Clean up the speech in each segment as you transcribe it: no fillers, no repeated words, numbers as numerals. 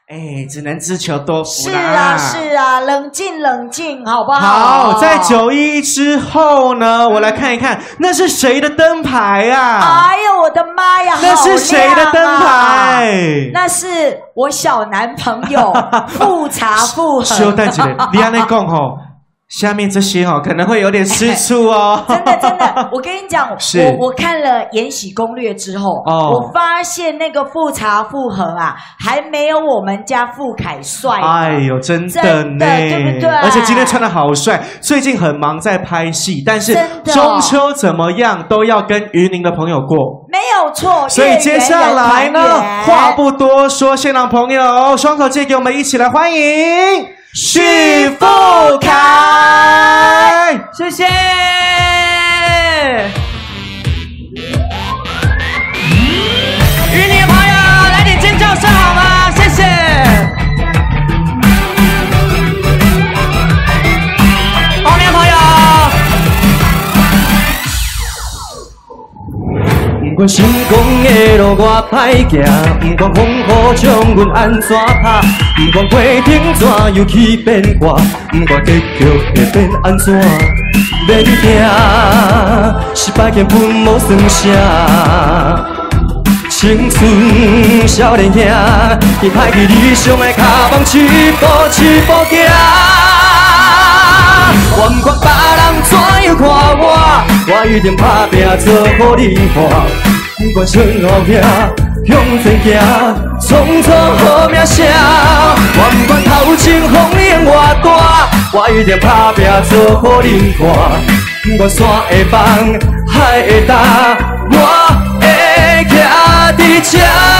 哎，只能自求多福啦。 是啊，是啊，冷静冷静，好不好？ 好，在911之后呢，我来看一看，那是谁的灯牌啊？ 哎呦，我的妈呀！ 那是谁的灯牌？ 那是我小男朋友，复查复合。 稍等一下，你安尼讲吼。下面这些可能会有点吃醋哦。 真的，我跟你讲，我看了《延禧攻略》之后，我发现那个复查复合啊，还没有我们家傅凯帅。 哎呦，真的呢， 对不对？ 而且今天穿的好帅，最近很忙在拍戏，但是中秋怎么样都要跟云林的朋友过， 没有错。 所以接下来呢，话不多说，现场朋友双手借给我们，一起来欢迎。许富凯， 谢谢。云林的朋友，来点尖叫声好吗？谢谢。后面的朋友。不管成功的路我歹行，不管风雨将阮安怎拍，不管过程怎样去变化，不管结局会变安怎，免惊，失败根本无算啥。青春少年兄，伊歹去理想的脚步一步一步行。我不管别人怎样看我一定打拼做予你看。不管身后壁，向前行，创造好名声。我不管头前风烟偌大，我一定打拼做予你看。不管山会放，海会大，我会徛伫这，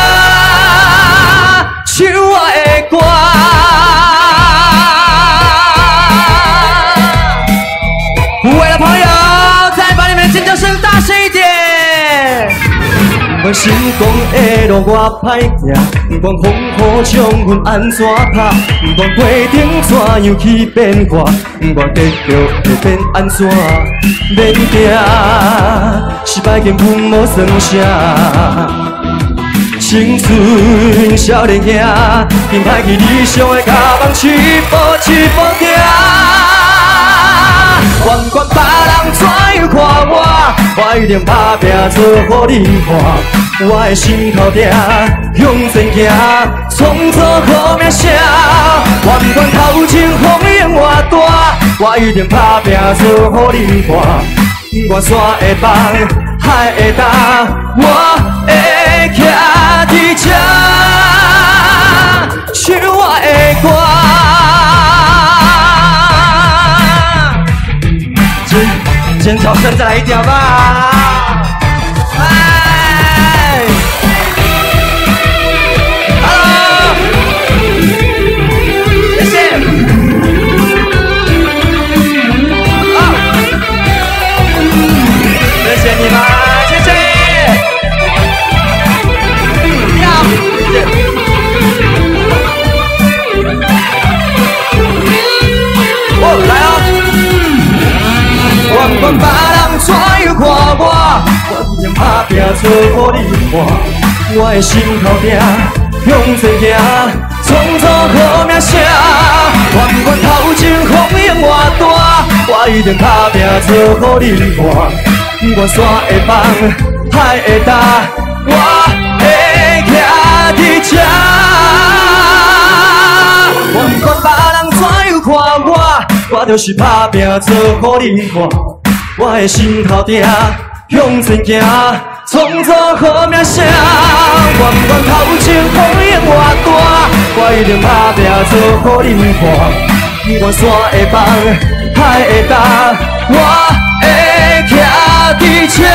唱我的歌。为了朋友，再把你们的尖叫声大声一点！不管成功的路我歹行，不管风雨将阮安怎拍，不管过程怎样去变化，不管结局会变安怎，免惊，失败根本无算啥。青春少年兄，紧歹去理想的脚步一步一步行。我不管别人怎样看我一定打拼做予你看。我的心头定，向前行，创造好名声。我不管头前风烟偌大，我一定打拼做予你看。不管山会放，海会大，我会徛伫这，唱我的歌。尖叫声再来一点吧！哎 ，Hello， 谢谢。好，谢谢你们，谢谢。要，谢谢。哦，来哦。我不管别人怎样看我一定打拼做予你看。我的心头定，向前行，创造好名声。我不管头前风烟偌大，我一定打拼做予你看。不管山会放，海会大，我会徛伫这。我不管别人怎样看我就是打拼做予你看。我的心头定，向前行，创造好名声。我不管头前风烟偌大，我一定打拼做予你看。不管山会放，海会大，我会徛伫这，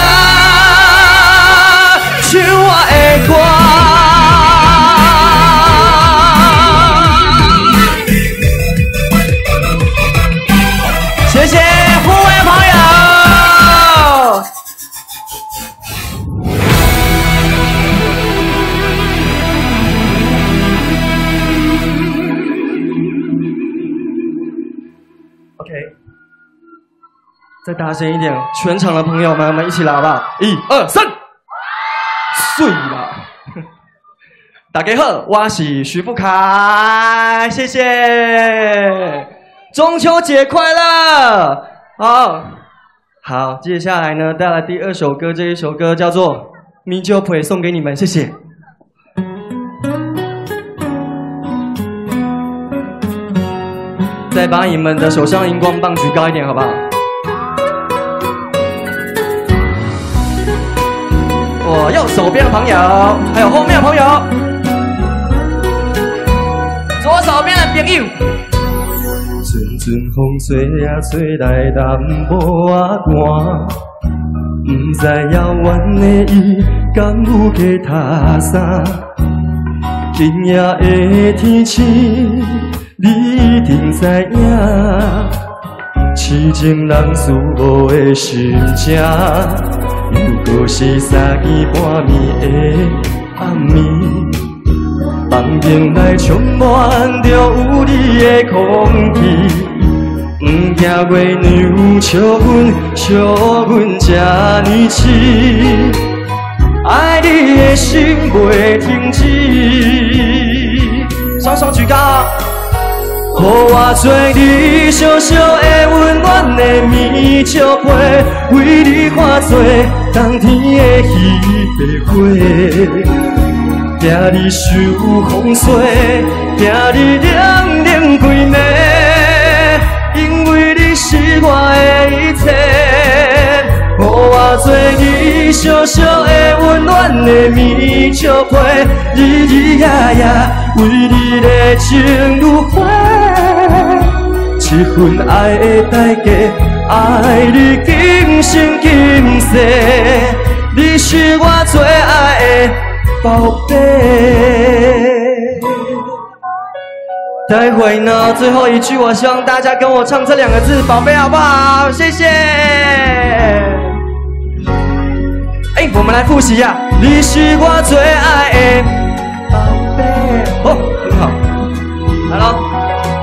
唱我的歌。谢谢各位朋友。OK， 再大声一点，全场的朋友们，我们一起来好不好？1、2、3，碎了。 大家好，我是徐富凯，谢谢。中秋节快乐！好，接下来呢，带来第2首歌，这一首歌叫做《米酒陪》，送给你们，谢谢。再把你们的手上荧光棒举高一点，好不好？我右手边的朋友，还有后面的朋友，左手边的朋友。阵阵风吹啊吹来淡薄仔寒，不知遥远的伊敢有去他山。今夜的天气，你一定知影，痴情人思无的心情。又搁是三更半暝的暗暝，房间内充满着有你的空气。不惊月娘笑阮这呢痴，爱你的心袂停止。双手举高。予我做你小小的温暖的米酒杯，为你化作冬天的鱼白花，惊你受风吹，惊你冷冷规暝，因为你是我的一切。予我做你小小的温暖的米酒杯，日日夜夜为你的情如火。一份爱的代价，爱你今生今世，你是我最爱的宝贝。待会呢，最后一句，我希望大家跟我唱这2个字“宝贝”，好不好？谢谢。我们来复习呀，你是我最爱的宝贝。很好，来喽。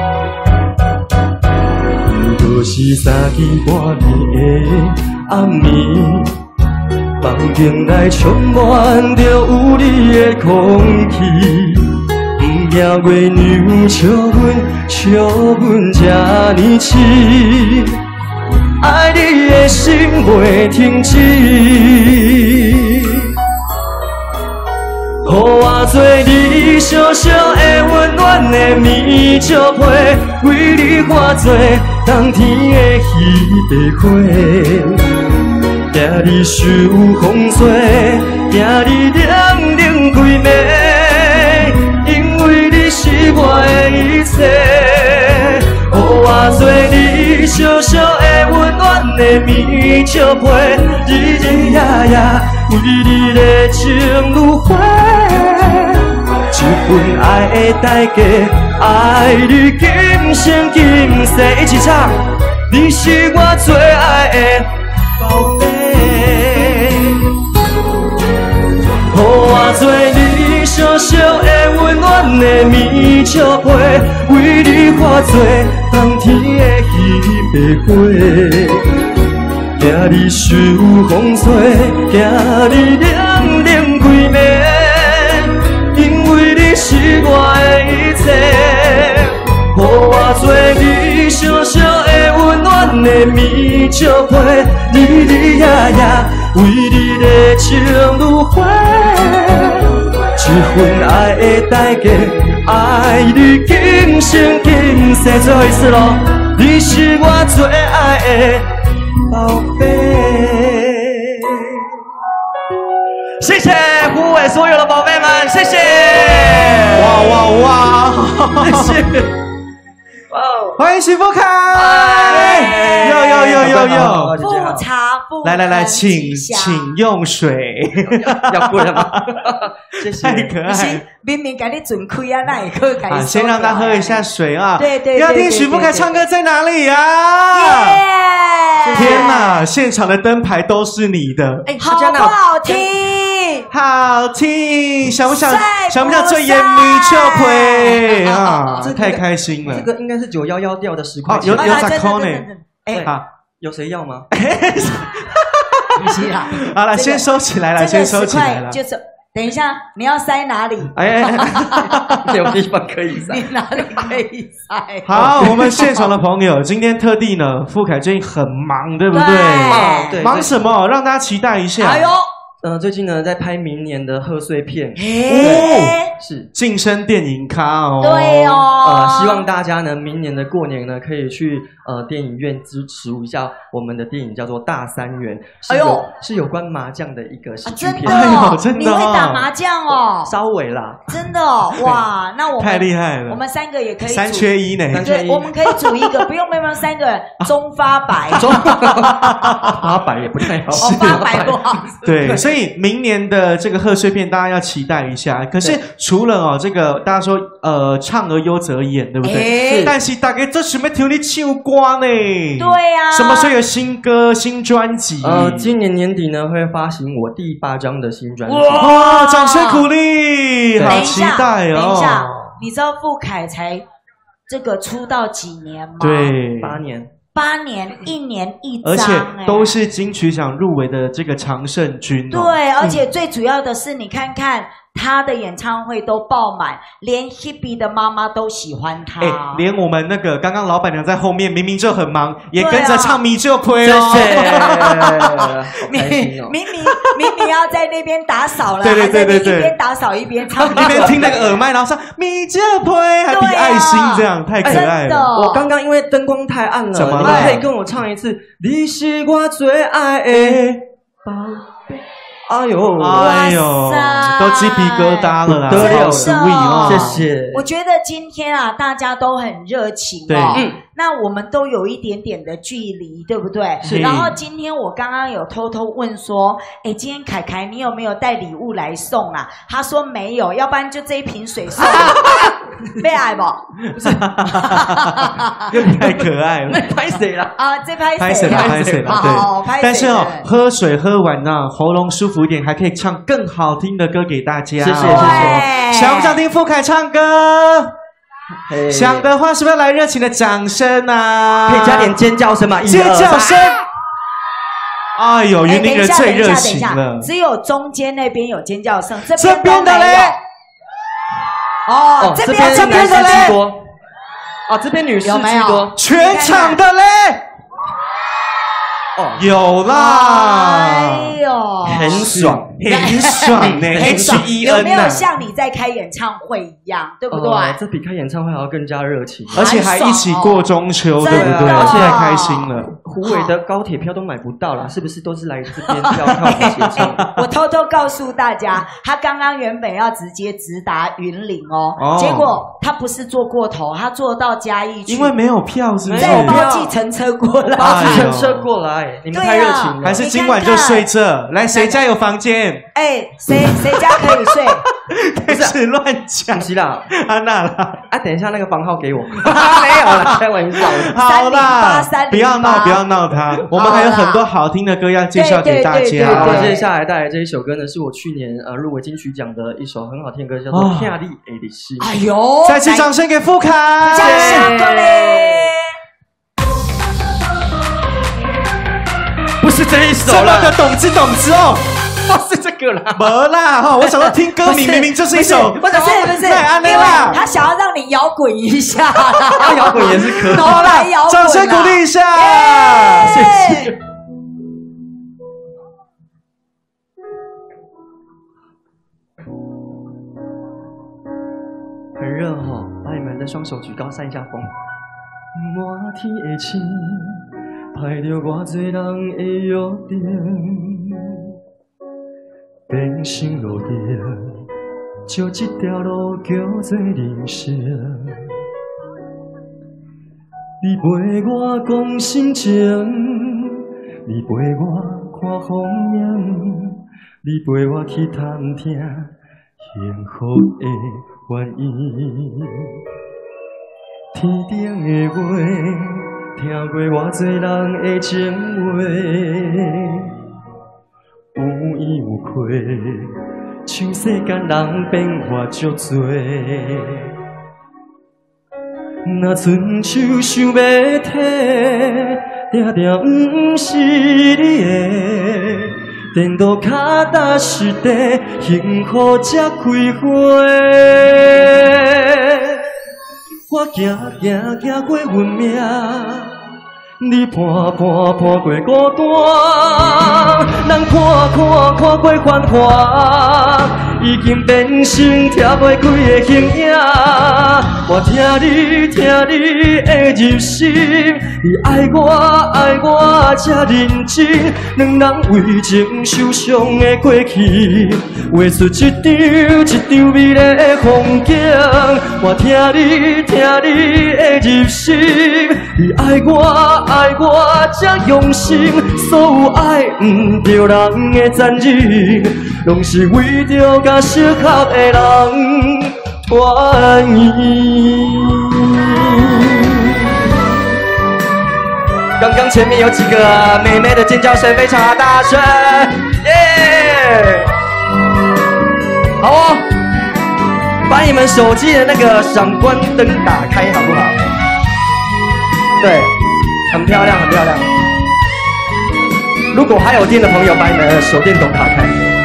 是三更半暝的暗暝，房间内充满着有你的空气。不惊月娘笑阮这呢痴，爱你的心袂停止。予我做你小小的温暖的米酒杯，为你化作冬天的鱼白花，惊你受风吹，惊你冷冷规暝，因为你是我的一切。予我做你小小的温暖的米酒杯，日日夜夜为你的情如火。一份爱的代价，爱你今生今世。一起唱，你是我最爱的宝贝。予我做你小小的温暖的米酒杯，为你化作冬天的鱼白花。惊你受风吹，惊你冷冷规暝。因为你是我的一切，予我做你小小的温暖的米酒杯，日日夜夜为你的情如火。一份爱的代价，爱你今生今世。最后一次咯，你是我最爱的宝贝。谢谢虎尾所有的宝贝们，谢谢！ 哇！ 谢谢！ 欢迎许富凯！有！ 富茶不来，请用水。 要跪了吗？谢谢， 太可爱。 明明给你准开啊，那也可以给你。 先让他喝一下水啊！ 对， 要听许富凯唱歌在哪里呀？天哪，现场的灯牌都是你的， 好不好听？ 好听，想不想最演米酒杯啊？太开心了！ 这个应该是911掉的10块钱。 有咋扣呢？ 好，有谁要吗？ 不是啦。 好了，先收起来了，先收起来了。 就是等一下，你要塞哪里？ 有地方可以塞。 你哪里可以塞？ 好，我们现场的朋友，今天特地呢，富凯最近很忙，对不对？ 对， 忙什么？让大家期待一下。 哎呦。 最近呢，在拍明年的贺岁片，是晋升电影咖哦。 对哦， 希望大家呢，明年的过年呢，可以去电影院支持一下我们的电影，叫做《大三元》，是有关麻将的一个喜剧片。 真的， 你会打麻将哦？ 稍微啦， 真的哦，哇，那我们太厉害了， 我们3个也可以 3缺1呢， 对，我们可以组一个，不用3个人，中发白， 发白也不太好， 发白不好， 对，所以明年的这个贺岁片大家要期待一下。可是除了这个大家说唱而优则演，对不对？但是大家这什么听你唱歌呢？ 对啊， 什么时候有新歌、新专辑？ 今年年底呢会发行我第8张的新专辑。 哇，掌声鼓励，好期待哦！ 等一下，你知道富凯才这个出道几年吗？ 对 ，8年。 8年，1年1张， 而且都是金曲奖入围的这个常胜军。 对，而且最主要的是，你看看他的演唱会都爆满，连 Hebe 的妈妈都喜欢他。 连我们那个刚刚老板娘在后面明明就很忙，也跟着唱迷就亏哦。 明明要在那边打扫了， 对， 一边打扫一边唱， 一边听那个耳麦，然后说迷就亏，还比爱心这样，太可爱了。 我刚刚因为灯光太暗了， 怎么了？ 你们可以跟我唱一次。你是我最爱的宝贝。哎呦， 都鸡皮疙瘩了啦， 好 sweet 哦， 谢谢。 我觉得今天啊，大家都很热情哦，那我们都有一点点的距离，对不对？然后今天我刚刚有偷偷问说，今天凯凯你有没有带礼物来送啊？他说没有，要不然就这一瓶水送。被爱不？不是， 太可爱了。 拍谁了？ 这拍谁了？对。但是喝水喝完呢，喉咙舒服一点，还可以唱更好听的歌给大家。 谢谢。 想不想听富凯唱歌？想的话，是不是要来热情的掌声啊？ 可以加点尖叫声吗？ 尖叫声！哎呦，云林人最热情了。 只有中间那边有尖叫声， 这边的嘞。 这边的嘞。这边女士居多。 全场的嘞。有啦， 哎呦， 很爽呢， 有没有像你在开演唱会一样，对不对？ 这比开演唱会还要更加热情， 而且还一起过中秋，对不对？ 而且太开心了。 虎尾的高铁票都买不到了，是不是都是来这边票一起唱？ 我偷偷告诉大家，他刚刚原本要直接直达云林哦，结果他不是坐过头，他坐到嘉义去， 因为没有票，是不是？ 再包计程车过来， 包计程车过来。你们太热情了， 还是今晚就睡这？来，谁家有房间？ 谁家可以睡？ 开始乱讲， 是啦， 安娜啦， 等一下那个房号给我，没有啦，开玩笑。 好啦，不要闹他，我们还有很多好听的歌要介绍给大家。 接下来带来这一首歌呢，是我去年入围金曲奖的一首很好听的歌，叫做《天地爱的心》。 哎呦， 再次掌声给富凯， 掌声鼓励。 不是这一首了，这么的懂之哦， 不是这个啦， 没啦哈！我想到听歌名明明就是一首， 不是，因为他想要让你摇滚一下， 摇滚也是可以。 好啦， 掌声鼓励一下，谢谢。 很热哈，把你们的双手举高扇一下风。满天的星。害着偌多人的约定，人生路程，就这条路叫做人生。你陪我讲心情，你陪我看风景，你陪我去探听幸福的原因。天顶的话。听过偌多人的情话，有依有亏，像世间人变化足多。若伸手想要摕，定定不是你的， 电脑脚踏实地，幸福才开花。我行行行过运命，你伴过孤单，人看过繁华，已经变成贴袂开的形影。我听你的入心，你爱我才认真，两人为情受伤的过去，画出一张美丽的风景。我听你的入心，你爱我才用心，所有爱不着人的残忍，拢是为着甲适合的人团圆。刚刚前面有几个妹妹的尖叫声非常的大声，耶！好哦，把你们手机的那个闪光灯打开好不好？对。很漂亮，很漂亮。如果还有电的朋友，把你的手电筒打开。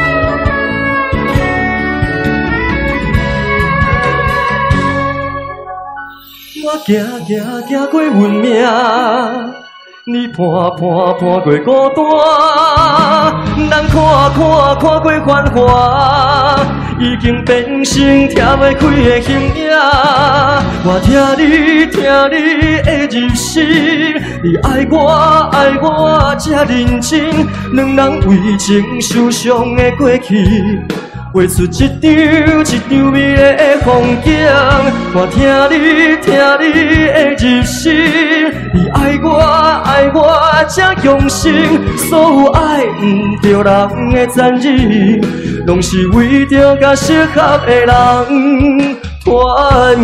我行过运命，你伴过孤单，人看过繁华，已经变成贴袂开的形影。我听你的入心，你爱我才认真，两人为情受伤的过去，画出一张美丽的风景。我听你的入心，你爱我才用心，所有爱不着人的残忍，拢是为着甲适合的人团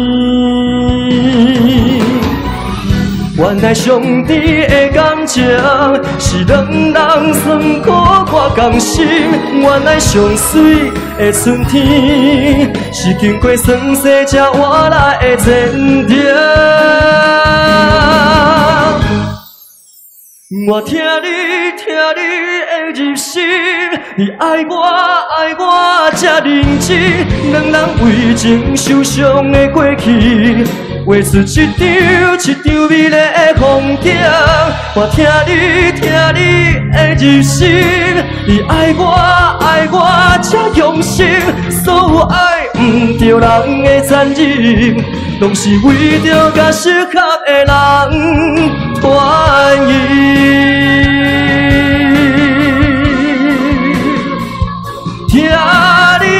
圆。原来上天的感情是两人酸苦看甘心，原来上水的春天是经过酸涩才换来的坚定。我听你的入心，你爱我才认真，两人为情受伤的过去，画出一张美丽的风景。我听你的入心，你爱我才用心，所有爱不着人的残忍，拢是为着甲适合的人团圆。听你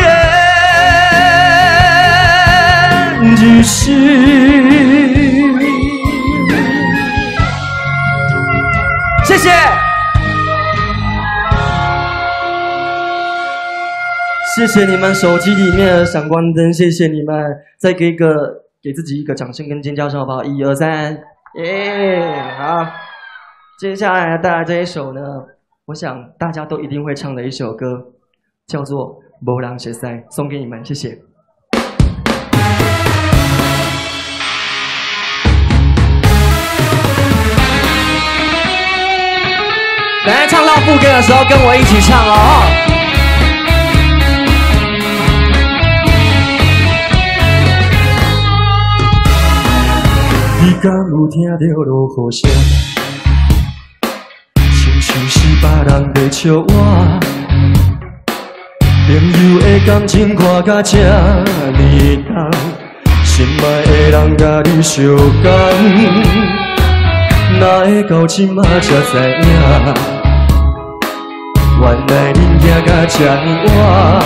的入心，谢谢，谢谢你们手机里面的闪光灯，谢谢你们，再给自己一个掌声跟尖叫声好不好？1、2、3，耶！好，接下来带来这一首呢，我想大家都一定会唱的一首歌，叫做《无人熟悉》，送给你们，谢谢。等下唱到副歌的时候，跟我一起唱哦。你敢有听到落雨声？亲像是别人在笑我。朋友的感情看甲这呢重，心爱的人甲你相共，哪会到即马才知影？原来恁行甲这呢晚，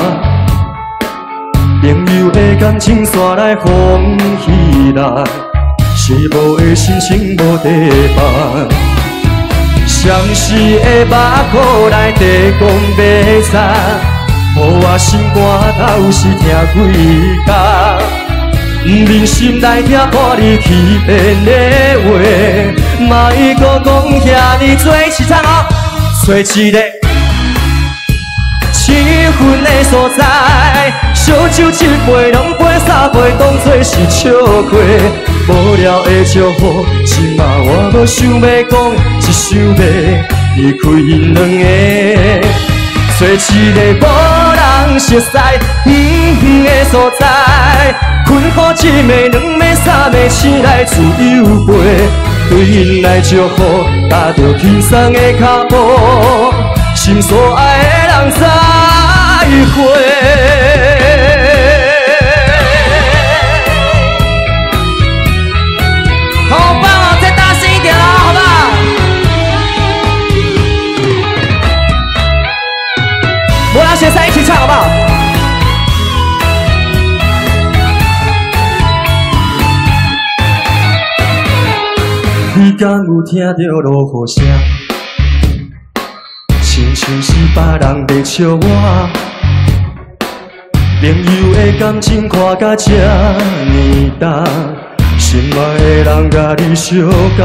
朋友的感情煞来风起来。寂寞的心情无地放，相思的目眶内底讲袂散，予我心肝头是疼几工，不忍心来听看你欺骗的话，莫搁讲遐尼多，一起唱哦，找一个气氛的所在，烧酒一杯，两杯三杯，当作是笑话。无聊的祝福，今嘛我无想要讲，只想要离开因两个。 找一个无人熟悉、远的所在，困苦一暝、两暝、三暝，醒来自由飞。对因来祝福，踏着轻松的脚步，心所爱的人再会。好棒哦！再大声一点哦，好不好？我要学生一起唱，好不好？你敢有听到落雨声？亲像是别人在笑我。朋友的感情看甲这呢重，心爱的人甲你相共，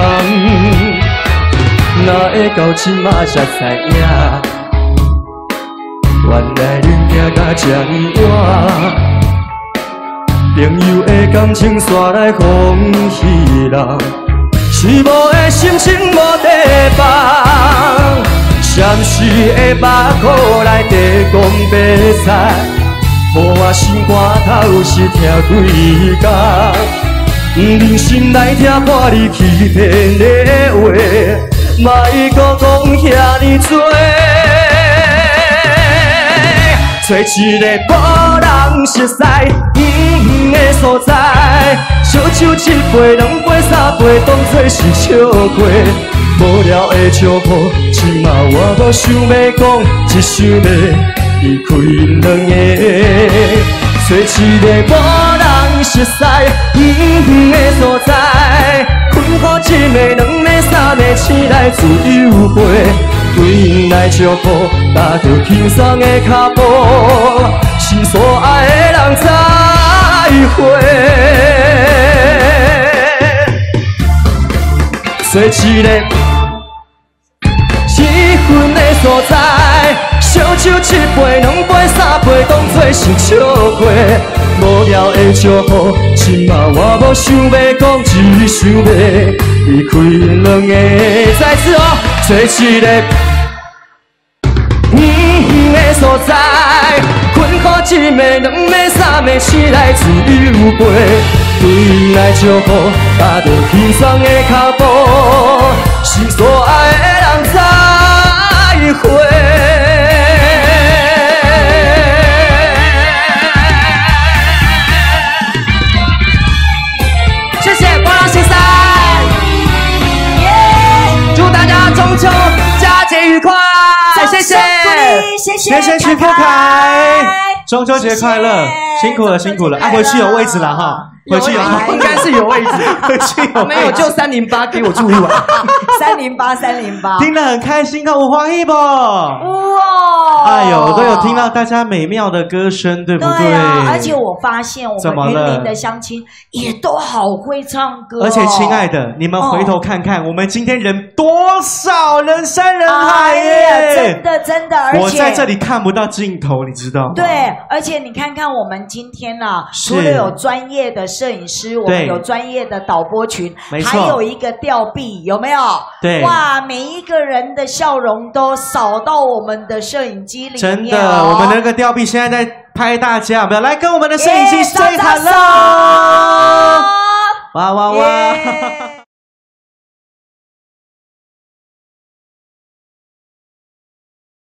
哪会到今仔才知影？原来恁行甲这呢晚，朋友的感情煞来风戏人。是无的心情无地放，暂时的目眶来地讲白菜，予我心肝头是疼几工。忍心来听破你欺骗的话，莫搁讲遐尼多。找一个无人熟悉、远的所在，烧酒一杯、两杯、三杯，当作是笑过。无聊的祝福，今嘛我无想要讲，只想要离开因两个。找一个无人熟悉、远的所在，困苦一暝、两暝、三暝，醒来自由飞。对因来祝福，踏着轻松的脚步，心所爱的人再会。找一个气氛的所在，烧酒一杯、两杯、三杯，当作是笑过。无聊的祝福，今嘛我无想要讲，只想要离开因两个。再次哦，找一个远的所在，困苦一暝、两暝、三暝，醒来自由飞。对因来祝福，踏着轻松的脚步，心所爱的人再会。谢谢光良先生，祝大家中秋佳节愉快，谢谢， 谢谢徐富凯，中秋节快乐，辛苦了辛苦了，啊，回去有位置了哈。回去应该是有位置， 回去有没有就308给我注意啊 308， 听得很开心的，我欢喜不？ 哇！ 哎呦，都有听到大家美妙的歌声，对不对？ 对啊，而且我发现我们云林的乡亲也都好会唱歌哦。 而且，亲爱的，你们回头看看，我们今天人多少，人山人海耶！ 真的，而且我在这里看不到尽头，你知道吗？ 对，而且你看看我们今天啊，除了有专业的摄影师，我们有专业的导播群，还有一个吊臂，有没有？ 对， 哇，每一个人的笑容都扫到我们的摄影机里面。 真的，我们那个吊臂现在在拍大家，有没有？来跟我们的摄影机 say hello，哇哇哇！